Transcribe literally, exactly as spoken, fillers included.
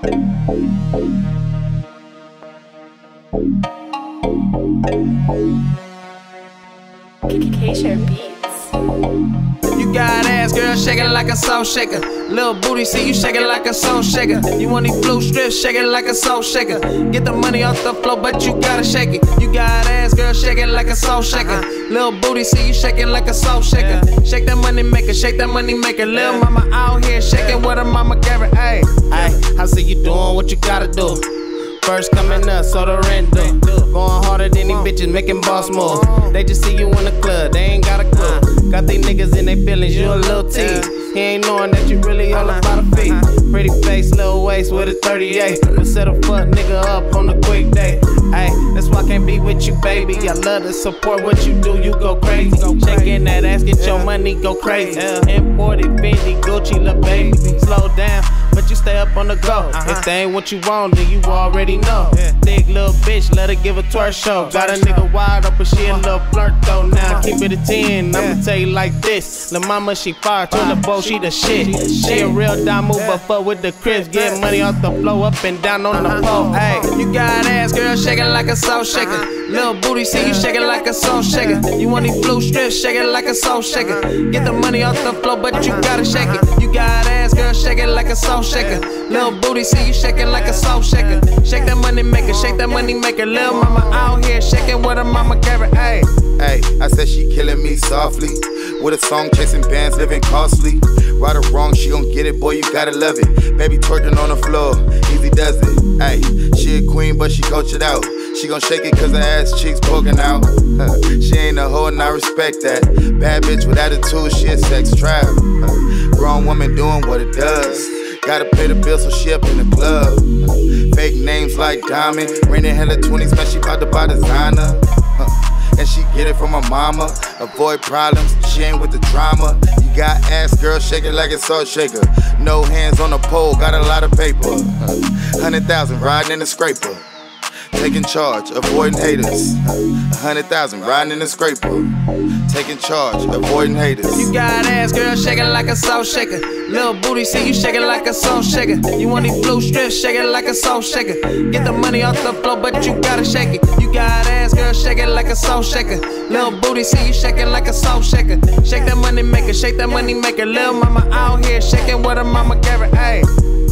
K-Share Beats. You got ass, girl, shaking like a soul shaker. Little booty, see you shaking like a soul shaker. You want these blue strips, shaking like a soul shaker. Get the money off the floor, but you gotta shake it. You got ass, girl, shaking like a soul shaker. Little booty, see you shaking like a soul shaker. Shake that money maker, shake that money maker. Little mama out here shaking with her mama Gary. Ayy, ayy, I see you doing what you gotta do. First coming up, so the rent due. Going harder than these bitches, making boss moves. They just see you in the club, they ain't got a clue. Got these niggas in their feelings, you a little tease. He ain't knowing that you really all about a fee. Pretty face, little waist with a thirty-eight. But set a fuck nigga up on a quick day. Ayy, that's why I can't be with you, baby. I love to support what you do, you go crazy. Shaking that ass, get your money, go crazy. Imported Fendi, Gucci, lil' baby. Slow down, but you stay up on the go. If they ain't what you want, then you already know. Thick little bitch, let her give a twerk show. Got a nigga wide open, she a little flirt though. Now keep it a ten, I'ma tell you like this. Lil' mama, she fire, turn the boat, she the shit. She a real dime mover, fuck with the Crips. Get money off the floor, up and down on the pole. Hey, you got ass, girl, shaking like a soul shaker. Little booty, see you shaking like a soul shaker. You want these blue strips, shaking like a soul shaker. Get the money off the floor, but you gotta shake it. You got ass, girl, shaking like a soul shaker. Little booty, see you shaking like a soul shaker. Shake that money maker, shake that money maker. Little mama out here shaking with her mama Gary. Ayy, ayy, I said she killing me softly. With a song chasing bands, living costly. Right or wrong, she gon' get it, boy, you gotta love it. Baby twerking on the floor, easy does it. Ayy, she a queen, but she coach it out. She gon' shake it cause her ass cheeks poking out. Uh, she ain't a hoe and I respect that. Bad bitch with attitude, she a sex trap. Uh, grown woman doing what it does. Gotta pay the bill so she up in the club. Uh, fake names like Diamond. Raining hella twenties, man, she bout to buy designer. Uh, and she get it from her mama. Avoid problems, she ain't with the drama. You got ass, girl, shake it like a salt shaker. No hands on the pole, got a lot of paper. Uh, Hundred thousand riding in a scraper. Taking charge, avoiding haters. A hundred thousand riding in a scraper. Taking charge, avoiding haters. You got ass, girl, shaking like a soul shaker. Little booty, see you shaking like a soul shaker. You want these blue strips, shaking like a soul shaker. Get the money off the floor, but you gotta shake it. You got ass, girl, shaking like a soul shaker. Little booty, see you shaking like a soul shaker. Shake that money maker, shake that money maker. Little mama out here shaking with her mama Gary. Ayy.